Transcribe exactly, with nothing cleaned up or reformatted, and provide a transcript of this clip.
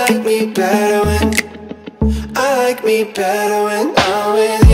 like me better when I like me better when I'm with you.